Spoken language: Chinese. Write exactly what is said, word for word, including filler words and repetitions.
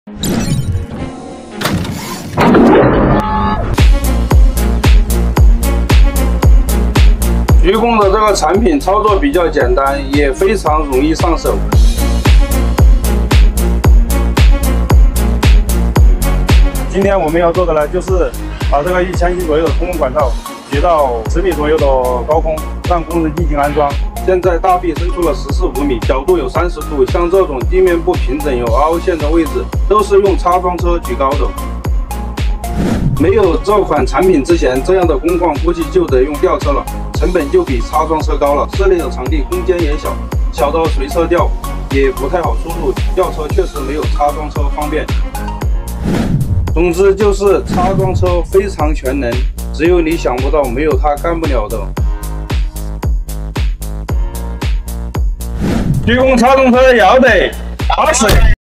鞠躬的这个产品操作比较简单，也非常容易上手。今天我们要做的呢，就是把这个一千斤左右的通风管道举到十米左右的高空，让工人进行安装。现在大臂伸出了十四五米，角度有三十度，像这种地面不平整有凹陷的位置，都是用插桩车举高的。 没有这款产品之前，这样的工况估计就得用吊车了，成本就比插桩车高了。室内的场地空间也小，小到随车吊也不太好出入，吊车确实没有插桩车方便。总之就是插桩车非常全能，只有你想不到，没有它干不了的。鞠躬插桩车要得，打死！